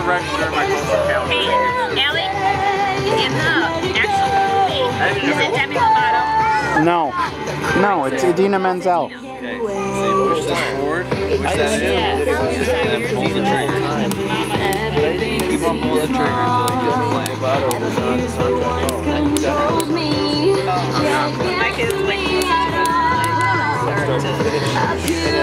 register my cultural calendar. Hey, Allie, in the actual movie, is it Demi Lovato? No. No, it's Idina Menzel. Okay, so you push this forward, push that in, and then pull the trigger. Keep on pulling the trigger until you get the flag. My kids like to listen to it.